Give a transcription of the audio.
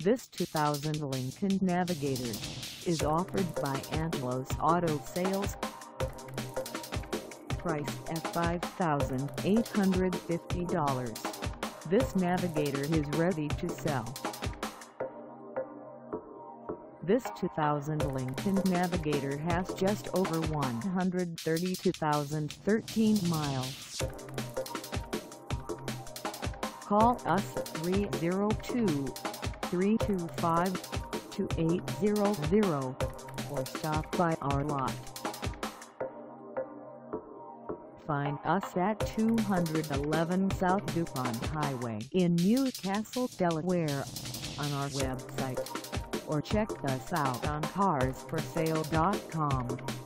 This 2000 Lincoln Navigator is offered by ANGELO'S Auto Sales. Priced at $5,850, this Navigator is ready to sell. This 2000 Lincoln Navigator has just over 132,013 miles. Call us at 302-325-2800 or stop by our lot. Find us at 211 South DuPont Highway in Newcastle, Delaware, on our website, or check us out on carsforsale.com.